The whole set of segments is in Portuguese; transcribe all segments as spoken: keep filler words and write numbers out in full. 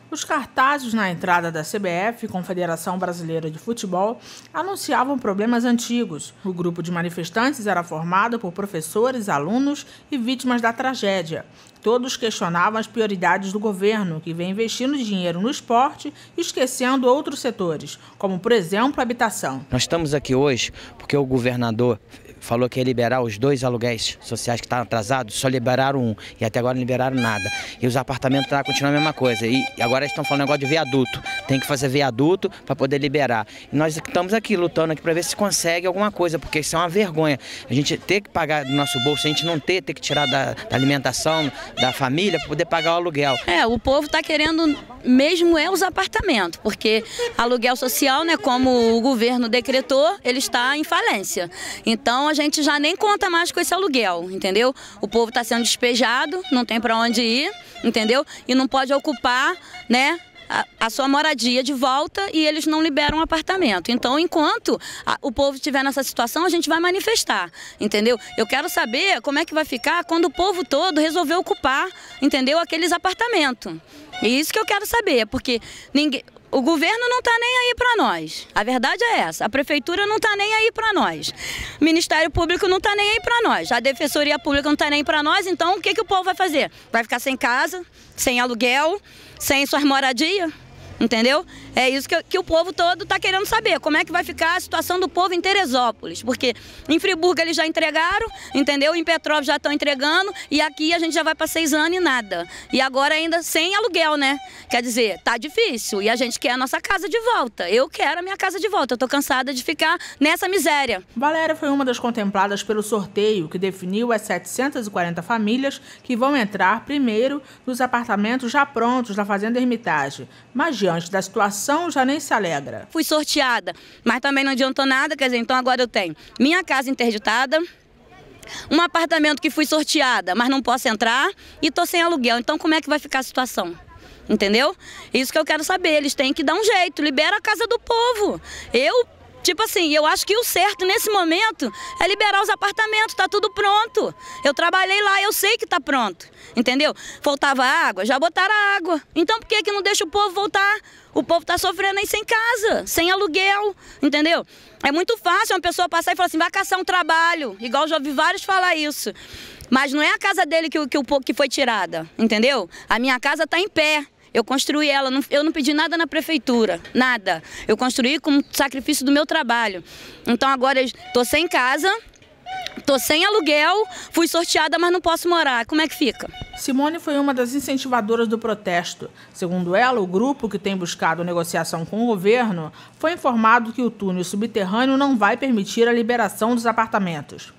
Os cartazes na entrada da C B F, Confederação Brasileira de Futebol, anunciavam problemas antigos. O grupo de manifestantes era formado por professores, alunos e vítimas da tragédia. Todos questionavam as prioridades do governo, que vem investindo dinheiro no esporte e esquecendo outros setores, como, por exemplo, a habitação. Nós estamos aqui hoje porque o governador falou que ia liberar os dois aluguéis sociais que estavam atrasados, só liberaram um e até agora não liberaram nada. E os apartamentos tá continuando a mesma coisa. E agora eles estão falando negócio de viaduto. Tem que fazer viaduto para poder liberar. E nós estamos aqui lutando aqui para ver se consegue alguma coisa, porque isso é uma vergonha. A gente ter que pagar do nosso bolso, a gente não ter, ter que tirar da, da alimentação da família para poder pagar o aluguel. É, o povo está querendo mesmo é os apartamentos, porque aluguel social, né, como o governo decretou, ele está em falência. Então a gente já nem conta mais com esse aluguel, entendeu? O povo está sendo despejado, não tem para onde ir, entendeu? E não pode ocupar, né, a, a sua moradia de volta e eles não liberam um apartamento. Então, enquanto a, o povo estiver nessa situação, a gente vai manifestar, entendeu? Eu quero saber como é que vai ficar quando o povo todo resolver ocupar, entendeu, aqueles apartamentos. É isso que eu quero saber, porque ninguém... O governo não está nem aí para nós, a verdade é essa, a prefeitura não está nem aí para nós, o Ministério Público não está nem aí para nós, a Defensoria Pública não está nem para nós, então o que, que o povo vai fazer? Vai ficar sem casa, sem aluguel, sem suas moradias? Entendeu? É isso que, que o povo todo está querendo saber, como é que vai ficar a situação do povo em Teresópolis, porque em Friburgo eles já entregaram, entendeu? Em Petrópolis já estão entregando e aqui a gente já vai para seis anos e nada. E agora ainda sem aluguel, né? Quer dizer, tá difícil e a gente quer a nossa casa de volta. Eu quero a minha casa de volta, eu tô cansada de ficar nessa miséria. Valéria foi uma das contempladas pelo sorteio que definiu as setecentas e quarenta famílias que vão entrar primeiro nos apartamentos já prontos da Fazenda Hermitage. Mas diante da situação já nem se alegra. Fui sorteada, mas também não adiantou nada, quer dizer, então agora eu tenho minha casa interditada, um apartamento que fui sorteada, mas não posso entrar e tô sem aluguel. Então como é que vai ficar a situação? Entendeu? Isso que eu quero saber, eles têm que dar um jeito, libera a casa do povo. Eu... Tipo assim, eu acho que o certo nesse momento é liberar os apartamentos, tá tudo pronto. Eu trabalhei lá, eu sei que tá pronto, entendeu? Faltava água, já botaram água. Então por que que não deixa o povo voltar? O povo tá sofrendo aí sem casa, sem aluguel, entendeu? É muito fácil uma pessoa passar e falar assim, vai caçar um trabalho, igual eu já ouvi vários falar isso. Mas não é a casa dele que, que, que foi tirada, entendeu? A minha casa tá em pé. Eu construí ela, eu não pedi nada na prefeitura, nada. Eu construí como sacrifício do meu trabalho. Então agora estou sem casa, estou sem aluguel, fui sorteada, mas não posso morar. Como é que fica? Simone foi uma das incentivadoras do protesto. Segundo ela, o grupo que tem buscado negociação com o governo foi informado que o túnel subterrâneo não vai permitir a liberação dos apartamentos.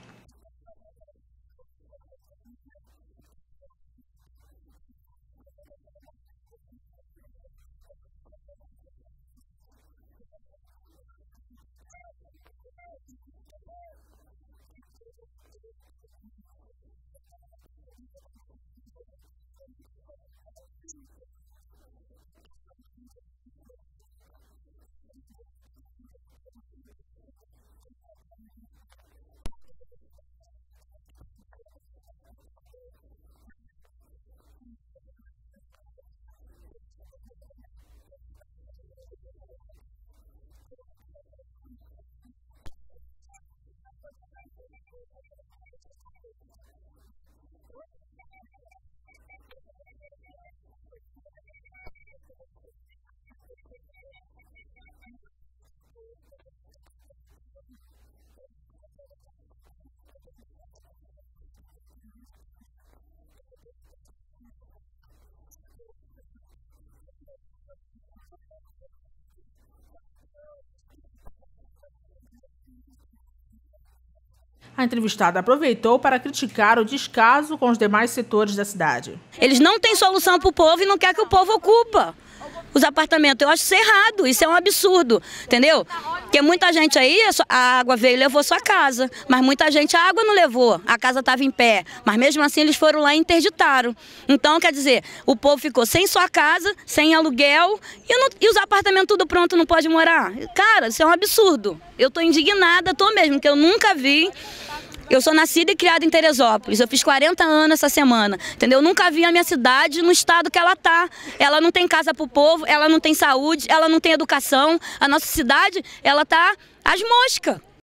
A entrevistada aproveitou para criticar o descaso com os demais setores da cidade. Eles não têm solução para o povo e não querem que o povo ocupa os apartamentos. Eu acho isso errado, isso é um absurdo, entendeu? Porque muita gente aí, a água veio e levou sua casa, mas muita gente a água não levou, a casa estava em pé, mas mesmo assim eles foram lá e interditaram. Então, quer dizer, o povo ficou sem sua casa, sem aluguel e, não, e os apartamentos tudo pronto, não pode morar. Cara, isso é um absurdo. Eu estou indignada, estou mesmo, porque eu nunca vi Eu sou nascida e criada em Teresópolis, eu fiz quarenta anos essa semana, entendeu? Eu nunca vi a minha cidade no estado que ela tá. Ela não tem casa pro povo, ela não tem saúde, ela não tem educação. A nossa cidade, ela tá às moscas.